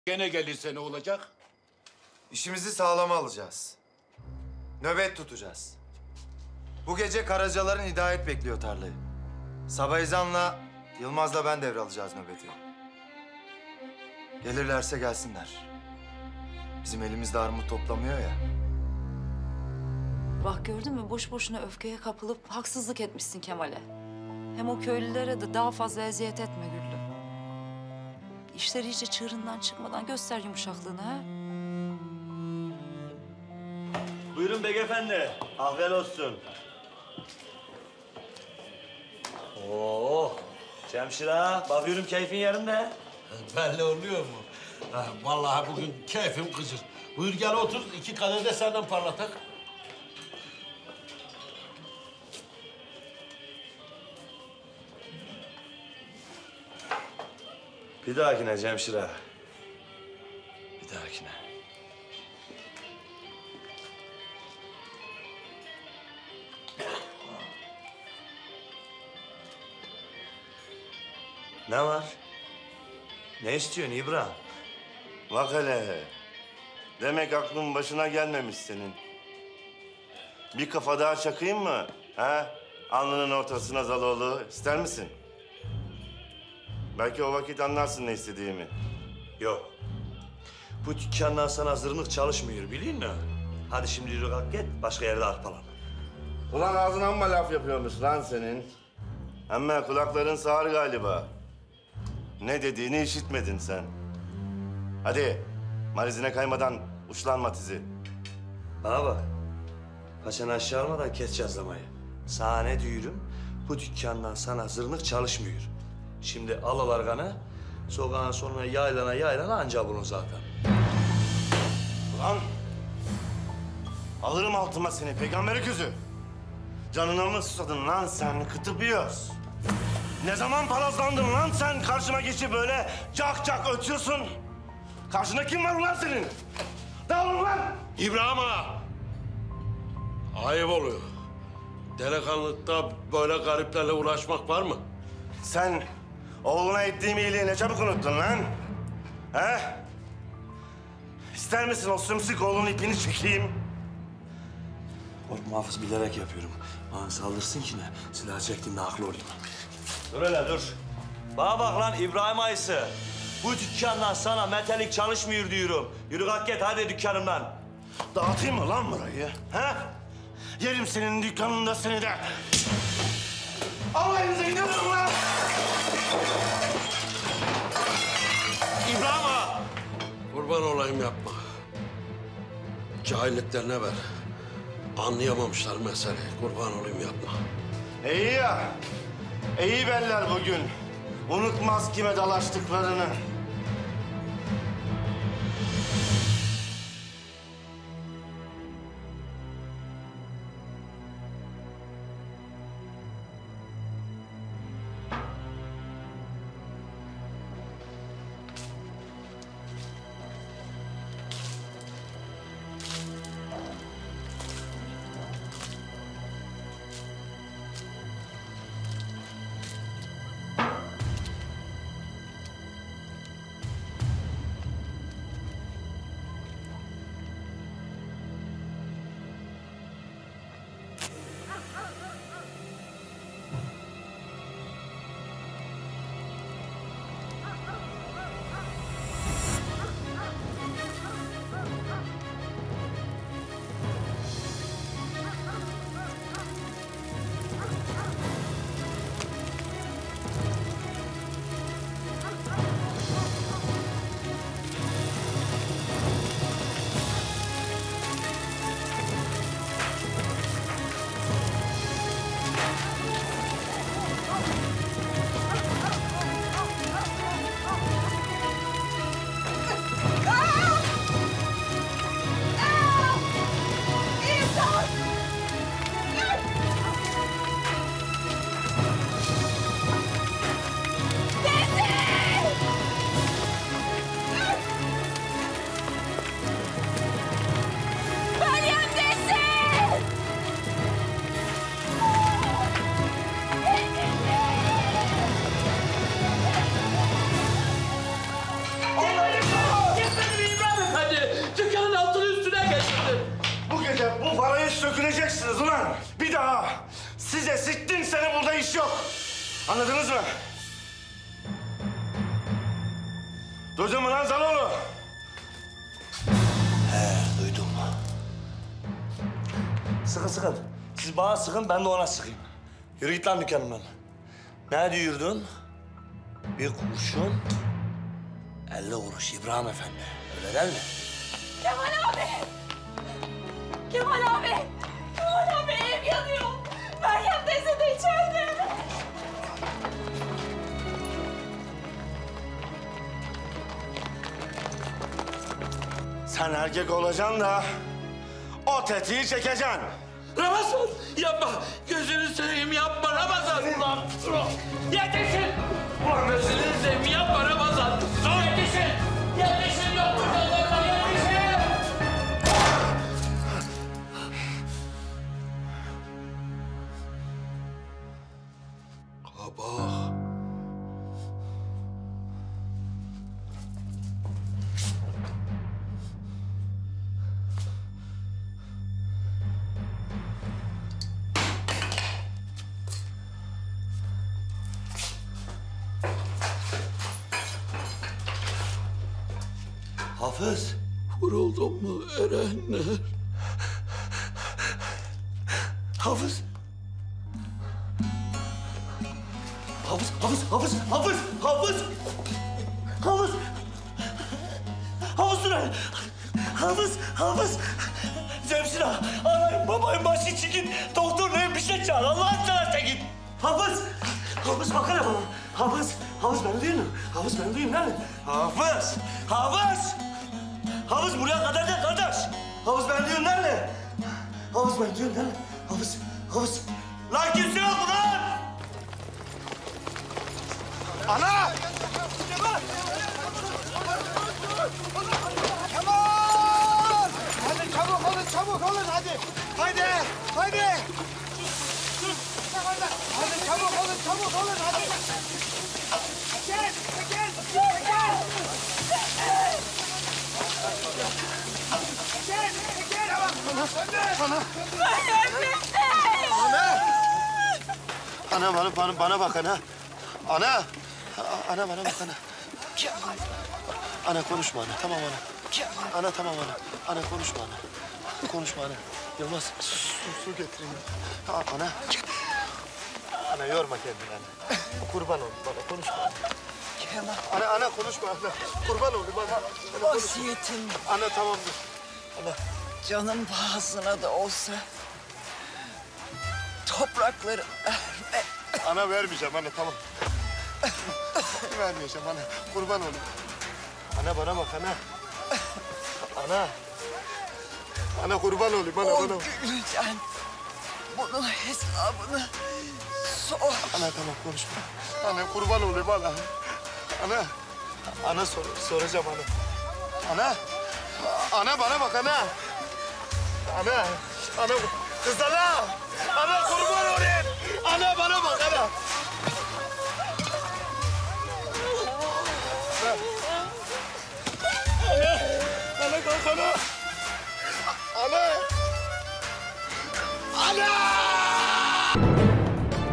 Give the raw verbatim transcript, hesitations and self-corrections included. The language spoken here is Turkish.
Gene gelirse ne olacak? İşimizi sağlama alacağız. Nöbet tutacağız. Bu gece Karacaların Hidayet bekliyor tarlayı. Sabah ezanla Yılmaz'la ben devralacağız nöbeti. Gelirlerse gelsinler. Bizim elimizde armut toplamıyor ya. Bak gördün mü boş boşuna öfkeye kapılıp haksızlık etmişsin Kemal'e. Hem o köylülere de daha fazla eziyet etme Güllü. İşler iyice çığırından çıkmadan göster yumuşaklığını ha. Buyurun beyefendi. Afiyet olsun. Oo, Cemşir ağa, bakıyorum keyfin yerinde. Belli oluyor mu? Ha, vallahi bugün keyfim kıcır. Buyur gel otur, iki kadeh de senden parlatak. Bir dahakine Cemşir ağa. Bir dahakine. Ne var? Ne istiyorsun İbrahim? Bak hele. Demek aklın başına gelmemiş senin. Bir kafa daha çakayım mı? Ha? Alnının ortasına Zaloğlu. İster misin? Belki o vakit anlarsın ne istediğimi. Yok. Bu dükkandan sana zırnık çalışmıyor biliyor musun? Hadi şimdi yürü kalk git, başka yerde arpalan. Ulan ağzına amma laf yapıyormuş lan senin. Ama kulakların sağır galiba. Ne dediğini işitmedin sen. Hadi marizine kaymadan uçlanma tizi. Bana bak. Paçanı aşağı almadan kes cazlamayı. Sana ne diyorum? Bu dükkandan sana zırnık çalışmıyor. Şimdi al o larganı, sokağın sonuna yaylana yaylana anca bulun zaten. Ulan alırım altıma seni peygamberi gözü. Canına mı susadın lan sen kıtıp yiyoruz? Ne zaman palazlandın lan sen karşıma geçip böyle cak cak ötüyorsun? Karşında kim var ulan senin? Dağılın lan! İbrahim ağa! Ayıp oluyor. Delikanlılıkta böyle gariplerle uğraşmak var mı? Sen oğluna ettiğim iyiliği ne çabuk unuttun lan? He? İster misin o sümsük oğlunun ipini çekeyim? Korkma Hafız, bilerek yapıyorum. Bana saldırsın ki ne? Silah çektiğimde haklı olayım. Dur hele dur. Bana bak lan İbrahim Ayısı. Bu dükkandan sana metalik çalışmıyor diyorum. Yürü kalk git hadi dükkanımdan. Dağıtayım mı lan burayı? He? Yerim senin dükkanında seni de. Alayınıza gidiyorum lan! İbrahim ağa! Kurban olayım yapma. Cahilliklerine ver. Anlayamamışlar meseleyi. Kurban olayım yapma. İyi ya. İyi beller bugün. Unutmaz kime dalaştıklarını. daha size sittin sene burada iş yok. Anladınız mı? Duydun mu lan Zaloğlu? He, duydum. Sıkın sıkın. Siz bana sıkın, ben de ona sıkayım. Yürü git lan dükkanımdan. Ne diyordun? Bir kurşun, elli kuruş İbrahim Efendi. Öyle değil mi? Kemal abi! Kemal abi! Kemal abi ev yanıyor. Meryem teyze de içeride. Sen erkek olacaksın da o tetiği çekeceksin. Ramazan yapma. Gözünü seveyim yapma Ramazan. Ulan yetişin. Ulan gözünü seveyim yapma Ramazan. Yetişin. Yetişin yok burada orada yetişin. Baba. Hafız. Vuruldun mu Erenler? Hafız. Hafız, hafız, hafız, hafız, hafız. Hafız. Hafız Duray. Hafız, hafız. Cemşir ağa, anayım, babayım başı için git. Doktor neyim bir şey çağır. Allah'ın seversen git. Hafız. Hafız bakana bana. Hafız. Hafız beni duyuyor musun? Hafız beni duyuyor musun? Hafız. Hafız. Hafız buraya kadar gel kardeş. Hafız beni duyuyor nerede? Hafız beni duyuyor nerede? Hafız. Hafız. Lan kimse yok mu lan? Ana! Kemal! Hadi çabuk olun, çabuk olun hadi. Haydi, haydi. Hadi çabuk olun, çabuk olun hadi. Gel, gel, gel, gel. Gel, gel. Ana, Ana bana, bana, bana bak ana. Ana. Ana bana bak ana. Ana konuşma ana. Tamam ana. Ana tamam ana. Ana konuşma ana. Konuşma ana. Yılmaz su, su, su getireyim. Ha, ana. Ana yorma kendini ana. Kurban ol bana konuşma ana. Ana ana konuşma ana. Kurban ol bana. Ana, konuşma. Vasiyetim Ana tamamdır. Ana. canım pahasına da olsa toprakları verme. Ana vermeyeceğim ana tamam. Vermeyeceğim ana. Kurban olayım. Ana bana bak ana. Ana. Ana kurban olayım ana O bana. gülden bunun hesabını sor. Ana tamam konuşma. Ana kurban olayım ana. Ana. Ana sor, soracağım ana. Ana. Ana bana bak ana. Ana. Ana. Kız ana. Ana kurban olayım. Ana bana bak ana.